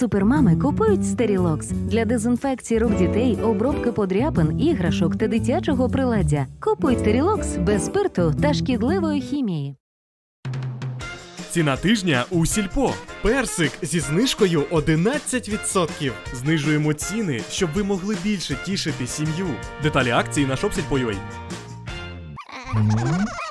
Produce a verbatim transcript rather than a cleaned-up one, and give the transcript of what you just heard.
Супермами купують Стерілокс для дезінфекції рук дітей, обробки подряпин, іграшок та дитячого приладдя. Купуй Стерілокс без спирту та шкідливої хімії. Ціна тижня у Сільпо. Персик зі знижкою одинадцять відсотків. Знижуємо ціни, щоб ви могли більше тішити сім'ю. Деталі акції на шоп сільпо крапка ю а.